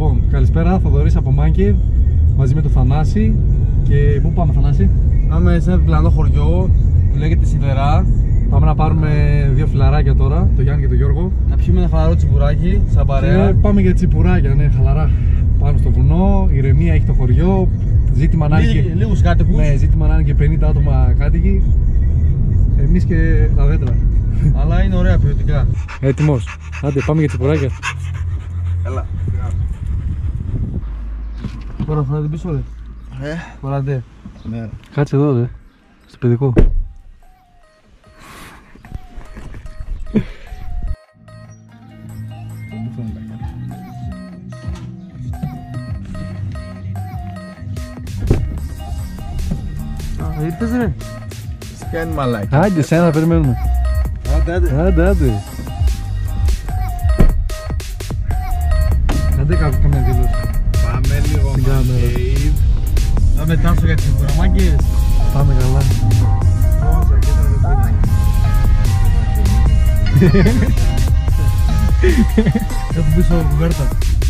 Λοιπόν, καλησπέρα, Θοδωρής από Μάγκε, μαζί με τον Θανάση. Και πού πάμε, Θανάση? Πάμε σε ένα διπλανό χωριό που λέγεται Σιδερά. Πάμε να πάρουμε δύο φιλαράκια τώρα, το Γιάννη και τον Γιώργο. Να πιούμε ένα χαλαρό τσιπουράκι, σαν παρέα. Και πάμε για τσιπουράκια, ναι, χαλαρά. Πάνω στο βουνό, ηρεμία έχει το χωριό. Ζήτημα να είναι και... λίγους κάτοικους. Ναι, ζήτημα να είναι και 50 άτομα κάτοικοι. Εμείς και τα δέντρα. Αλλά είναι ωραία ποιοτικά. Έτοιμος. Άντε, πάμε για τσιπουράκια. Έλα. Τώρα θα την πίσω, ρε. Φοράτε. Ναι. Κάτσε εδώ, ρε. Στο παιδικό. Ήρθες, ρε. Σκάνει μαλάκι. Άντε, σένα περιμένουμε. Άντε. Άντε καμία δήλωση. Πάμε λίγο Στην κάμερα. Cave. Θα μετάσω για τις κουραμάγκες. Πάμε καλά. Έχω πίσω κουβέρτα.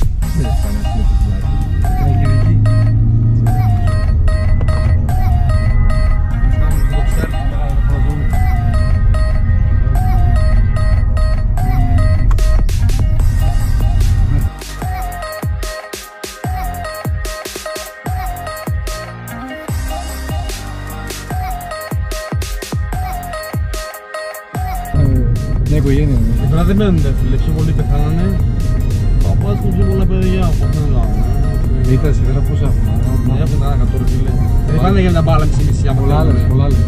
Μια οικογένεια. Τώρα δεν μένουν, φίλε, πιο πολλοί πεθάνανε. Παπάς μου πιο πολλά παιδιά από μένα. Ήταν σε πόσα Ναι, έχουν τα 100 ρε φίλε. Δεν πάνε για να μπάλα μισή άμα πολλά άλλες, θέλουνε. πολλά άλλες.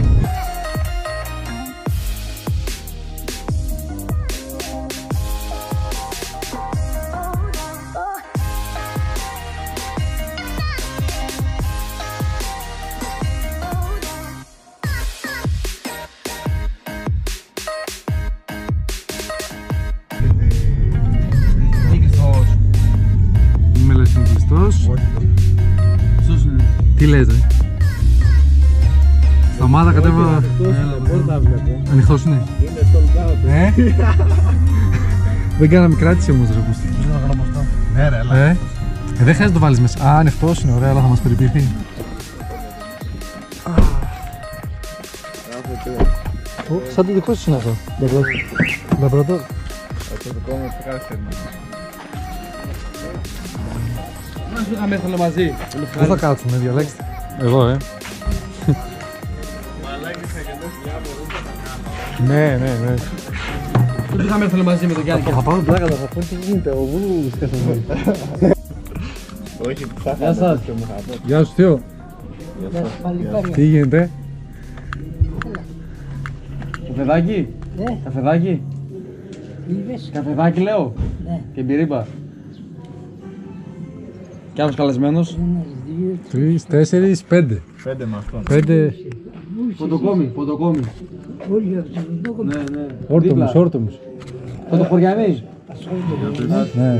Είναι κλειστός. Μη λες είναι κλειστός. Ποιος είναι? Τι λες, ρε? Σταμάτα, κατέβα. Πώς να βλέπω. Ανοιχτός είναι. Είναι sold out. Δεν κάναμε κράτηση όμως, ρε Πούστη. Δεν θα γράψω αυτό. Ναι ρε, έλα. Δεν χρειάζεται να το βάλεις μέσα. Α, ανοιχτός είναι, ωραία, αλλά θα μας περιποιηθεί. Σαν το δικό σου είναι αυτό. Λαμπραντόρ. Το δικό μου το κάθε Να σου είχαμε έρθει μαζί. Πού θα κάτσουμε, διαλέξτε. Εδώ, Μαλάκι θα γεννώσει διάφορα. Ναι. Δεν είχαμε έρθει μαζί με τον Γιάννη. Θα πάμε πλάκα, θα πω τι γίνεται, ο Βούλους καθόλου. Όχι, θα Γεια σας. και μου θα πω. Γεια σου, Θείο. Τι γίνεται? Καφεδάκι. Ναι. Καφεδάκι. Είδες, Καφεδάκι λέω. ναι, Και μπυρίμπα. Κι άλλος καλεσμένος. 1, 2, 3, 4, 5. 5 με αυτόν. 5 Ποντοκόμι. όλοι αυτοί το κόμμα. Ναι. όρτομους. Ποντοχωριανή. Ναι.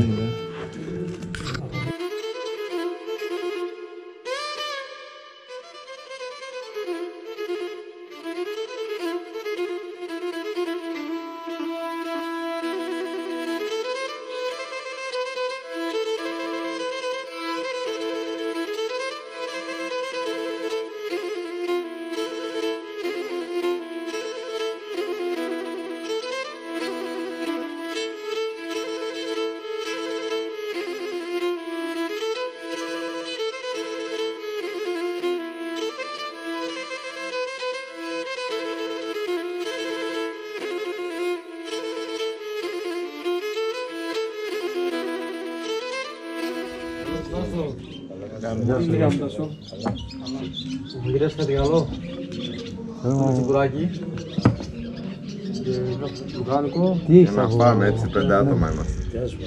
Τι κάνουμε τα σου. Μου γυρίσει κάτι καλό. Ένα τσιμπουράκι. Και κάποιο λουκάνικο. Τι έχεις Να από... πάμε έτσι, 5 άτομα είμαστε.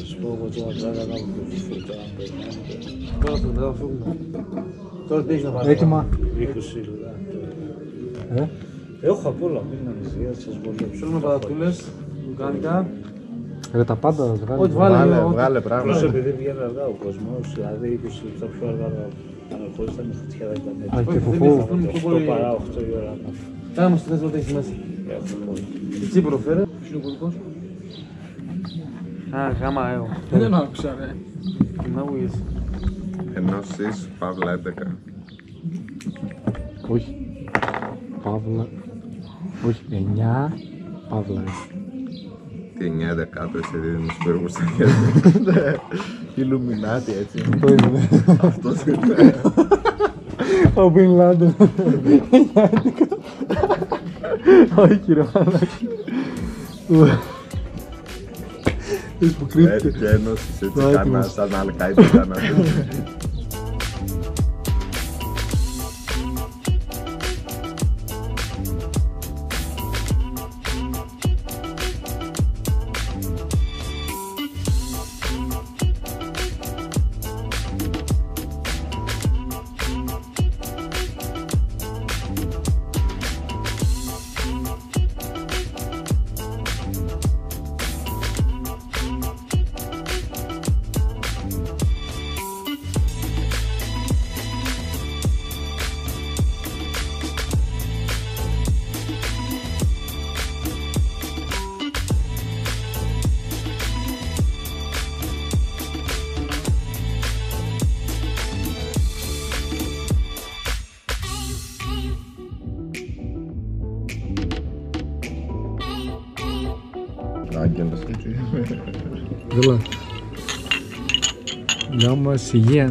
Τώρα θα τα φύγουμε. Τώρα τι έχεις να πάρεις? Έτοιμα. Έχω απ' όλα, μην ανησυχείς, σας βολέψω. Θέλουμε πατατούλες, λουκάνικα. Ρε τα πάντα θα βγάλει. Ό,τι βάλε. Βγάλε Απλώς πράγματα. επειδή βγαίνει αργά ο κόσμος, δηλαδή 20 λεπτά πιο αργά αναχωρήσταν με φωτιά δεν ήταν Α, έτσι. και Όχι, φουφού. δεν είναι πιο 8 πολύ. παρά 8 η ώρα. Κάνε μας τι θες ό,τι έχεις μέσα. Η Τσίπρο φέρε. Ποιος είναι ο κωδικός? Α, γάμα εγώ. Δεν άκουσα ρε. Εννοείς. Ενώσεις Παύλα 11. Όχι. Παύλα. Όχι, 9 Παύλα. Τι 9 δεκάτο εσύ δίνεις πύργους στα χέρια. Ιλουμινάτι έτσι. Αυτό είναι. Αυτός είναι. Ο Μπιν Λάντεν. Όχι ρε μαλάκι. Έτσι και ένωσης έτσι κάνα σαν αλκάιντα κάνα. Άγγελος έτσι. Δέλα. Γεια μας, υγεία.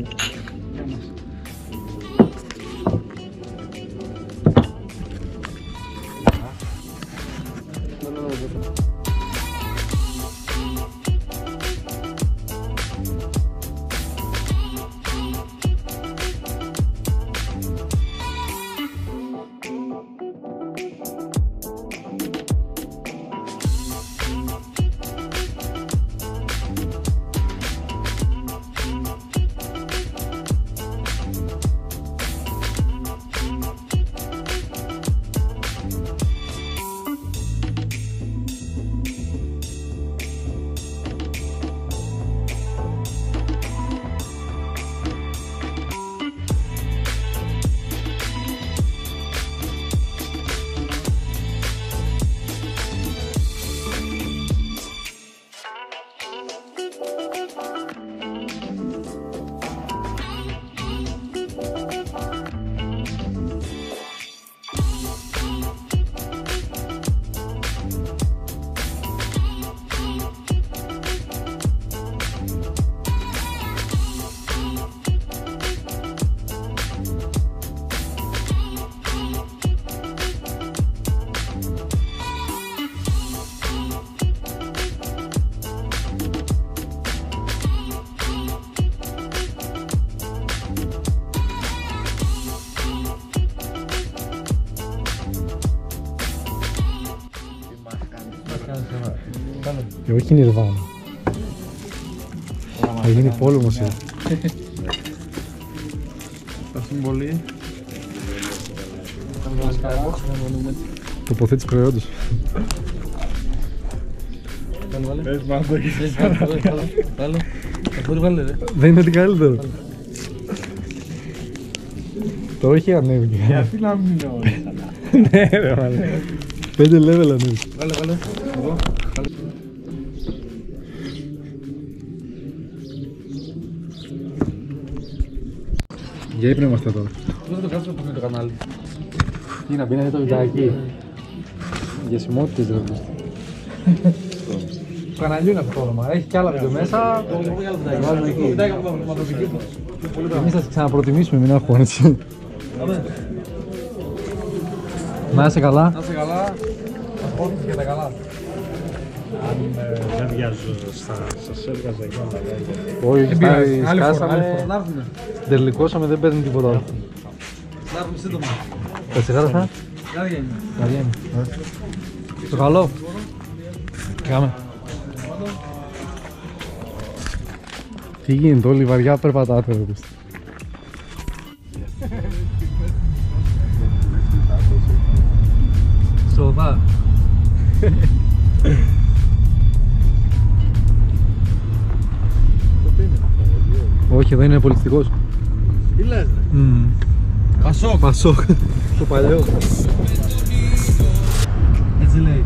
Όχι Νιρβάνα. Θα γίνει πόλεμος εδώ. Τα συμβολή. Τοποθέτηση προϊόντος. Πες μας το έχεις. Βάλε. Μπορεί βάλε ρε. Δεν είναι τι καλύτερο. Τώρα έχει ανέβει. Γιατί να μην είναι όλοι. Ναι ρε βάλε. 5 level ανέβει. Βάλε. Εδώ. Για ύπνο είμαστε τώρα. Δεν το κάτσω με το κανάλι. Τι να μπει να δει το βιντεάκι. Για σημότητες δηλαδή. Του καναλιού είναι αυτό το όνομα. Έχει κι άλλα βίντεο μέσα. Βάζουμε εκεί. Εμείς θα σας ξαναπροτιμήσουμε, μην αγχώνεσαι. Να είσαι καλά. Να είσαι καλά. Αγχώνεσαι και τα καλά. Αν δεν βιάζω, σας έβγαζα εκεί όλα. Όχι, σκάσαμε. Τελικώσαμε, δεν παίρνει τίποτα άλλο. Να έρθουμε σύντομα. Τα σιγάρασα. Καρδιά είναι. Το καλό. Κάμε. Τι γίνεται, όλοι βαριά περπατάτε εδώ. Σοβά. Όχι, εδώ είναι πολιτιστικός. Τι λες ρε. Πασόκ. Πασόκ. Το παλιό. Έτσι λέει.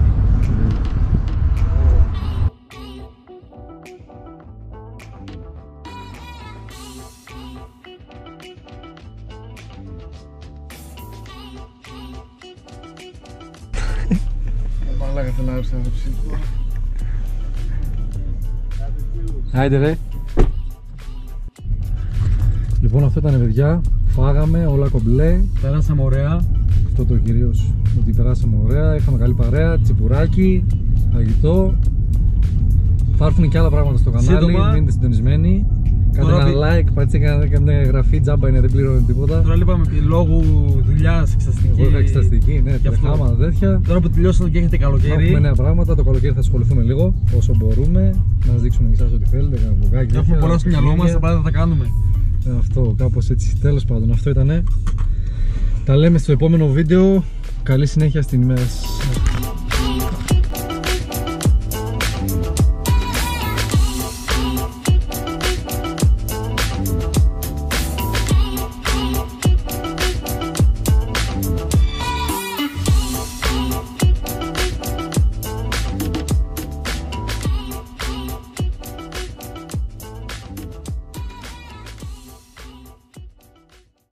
Μαλάκα θέλω να έψω να το ψήσω. Άιντε ρε. Λοιπόν, αυτό ήταν παιδιά. Φάγαμε όλα κομπλέ. Περάσαμε ωραία. Αυτό το κυρίως, ότι περάσαμε ωραία. Είχαμε καλή παρέα, τσιπουράκι, φαγητό. Θα έρθουν και άλλα πράγματα στο κανάλι. Σύντομα. Μείνετε συντονισμένοι. Κάντε Τώρα ένα like, πατήστε και μια εγγραφή. Τζάμπα είναι, δεν πληρώνει τίποτα. Τώρα είπαμε λόγω δουλειάς, εξεταστική. Εγώ είχα εξεταστική, ναι, τρεχάματα τέτοια. Τώρα που τελειώσατε και έχετε καλοκαίρι. Έχουμε νέα πράγματα. Το καλοκαίρι θα ασχοληθούμε λίγο όσο μπορούμε. Να σας δείξουμε και εσάς ό,τι θέλετε. Κάνα βλογάκι. Έχουμε πολλά στο μυαλό μας, τα πάντα θα τα κάνουμε. Αυτό, κάπως έτσι. Τέλος πάντων, αυτό ήτανε. Τα λέμε στο επόμενο βίντεο. Καλή συνέχεια στην ημέρα σας.